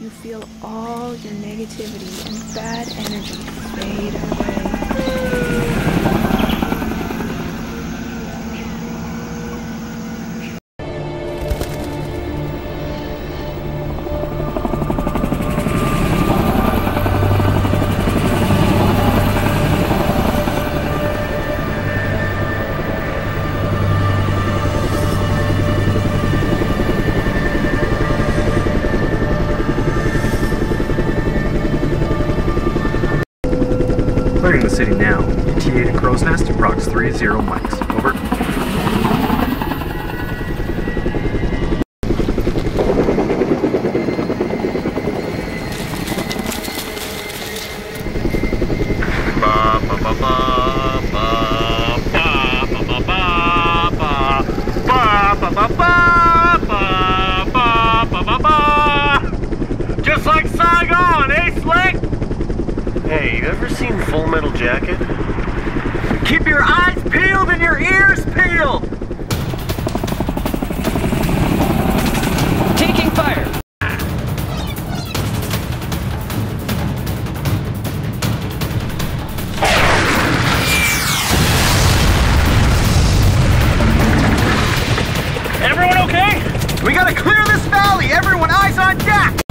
you feel all your negativity and bad energy fade away. Clearing the city now. ETA to Crow's Nest, approx 30 mics. Over. Just like Saigon, eh, Slick? Hey, you ever seen Full Metal Jacket? Keep your eyes peeled and your ears peeled! Taking fire! Everyone okay? We gotta clear this valley! Everyone, eyes on deck!